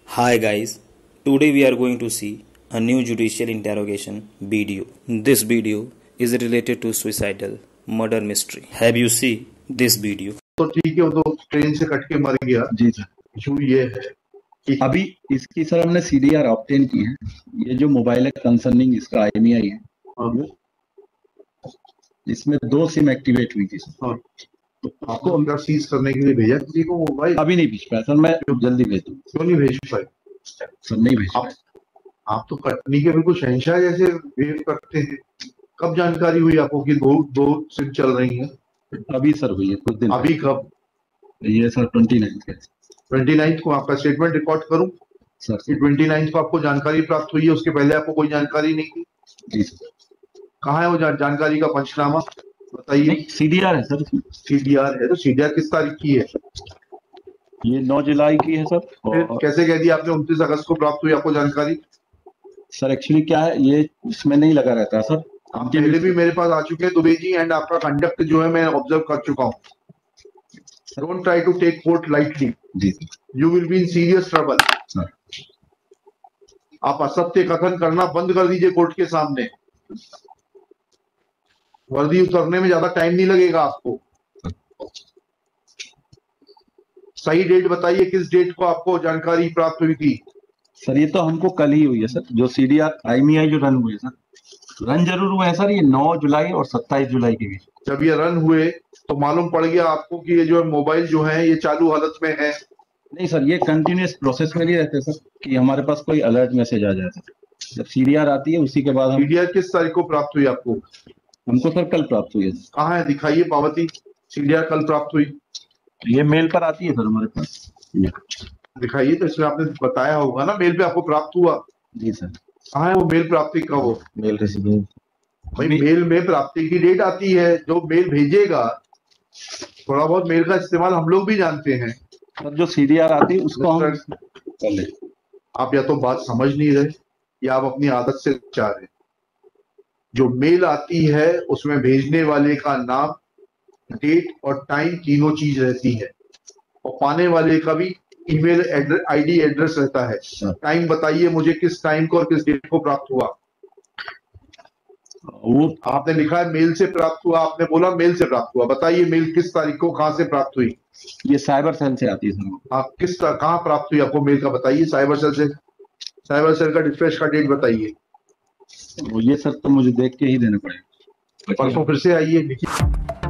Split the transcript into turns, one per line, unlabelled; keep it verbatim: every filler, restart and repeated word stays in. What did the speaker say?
Hi guys, today we are going to see a new judicial interrogation video. This video is related to suicidal murder mystery. Have you seen this video?
तो ठीक है, वो तो train से cut के मर गया।
जी sir.
Issue ये है कि
अभी इसकी सर हमने सीडीआर ऑब्टेन की है। ये जो मोबाइल है कंसर्निंग इसका आईएमईआई है, वो इसमें दो सिम एक्टिवेट हुई थी सर।
हाँ, तो आपको अंदर सीज करने के लिए भेजा किसी को मोबाइल?
अभी नहीं भेज पाया सर, मैं जल्दी भेज दूँ।
क्यों नहीं भेज पाए
सर? नहीं भेज
आप,
पाए।
आप तो कटनी के बिल्कुल शहंशाह जैसे बिहेव करते हैं। कब जानकारी हुई आपको कि दो दो सिम चल रही हैं?
अभी सर हुई है कुछ दिन।
अभी कब?
ये सर ट्वेंटी नाइन्थ के
ट्वेंटी नाइन्थ को आपका स्टेटमेंट रिकॉर्ड करूं
सर।
ट्वेंटी नाइन्थ को आपको जानकारी प्राप्त हुई है, उसके पहले आपको कोई जानकारी नहीं थी?
जी सर।
कहाँ है वो जान, जानकारी का पंचनामा बताइए।
सीडीआर है सर।
सीडीआर है तो सीडीआर किस तारीख की है?
ये नौ जुलाई की है सर।
फिर कैसे कह दिया आपने उनतीस अगस्त को प्राप्त हुई आपको जानकारी?
सर एक्चुअली क्या है, ये इसमें नहीं लगा रहता है सर।
आप पहले भी मेरे पास आ चुके हैं दुबे जी, एंड आपका कंडक्ट जो है मैं ऑब्जर्व कर चुका हूँ। Don't try to take court lightly,
जी
you will be in serious trouble. आप असत्य कथन करना बंद कर दीजिए कोर्ट के सामने। वर्दी उतरने में ज्यादा टाइम नहीं लगेगा आपको। सही डेट बताइए, किस डेट को आपको जानकारी प्राप्त हुई थी?
सर ये तो हमको कल ही हुई है सर। जो सीडीआर आईएमईआई जो रन हुए सर, रन जरूर हुए हैं सर। ये नौ जुलाई और सत्ताईस जुलाई के बीच
जब ये रन हुए तो मालूम पड़ गया आपको कि ये जो है मोबाइल जो है ये चालू हालत में है?
नहीं सर, ये कंटिन्यूस प्रोसेस में नहीं रहते सर कि हमारे पास कोई अलर्ट मैसेज आ जाए सर। जब सीडीआर आती है उसी के बाद हम।
सीडीआर किस तारीख को प्राप्त हुई आपको?
हमको सर कल प्राप्त हुई है।
कहाँ है, दिखाइए पावती। सीडीआर कल प्राप्त हुई,
ये मेल पर आती है सर हमारे पास।
दिखाइए। तो इसमें आपने बताया होगा ना मेल पे आपको प्राप्त हुआ।
जी सर।
कहाँ है वो मेल प्राप्ति का? वो
मेल रिसीविंग
भाई मेल में प्राप्ति की डेट आती है, जो मेल भेजेगा। थोड़ा बहुत मेल का इस्तेमाल हम लोग भी जानते हैं
सर। जो सीडीआर आती है उसको हम पहले।
आप या तो बात समझ नहीं रहे या आप अपनी आदत से चाह रहे। जो मेल आती है उसमें भेजने वाले का नाम, डेट और टाइम तीनों चीज रहती है, और पाने वाले का भी ईमेल एड्रेस, आईडी एड्रेस रहता है। टाइम बताइए मुझे, किस टाइम को और किस डेट को प्राप्त हुआ?
वो
आपने लिखा है मेल से प्राप्त हुआ, आपने बोला मेल से प्राप्त हुआ। बताइए मेल किस तारीख को कहां से प्राप्त हुई?
ये साइबर सेल से आती है सर।
आप किस कहां प्राप्त हुई आपको मेल का? बताइए। साइबर सेल से, साइबर सेल का डिस्पैच का डेट बताइए।
ये सर तो मुझे देख के ही देना पड़ेगा।
परसों फिर से आइए, लिखिए।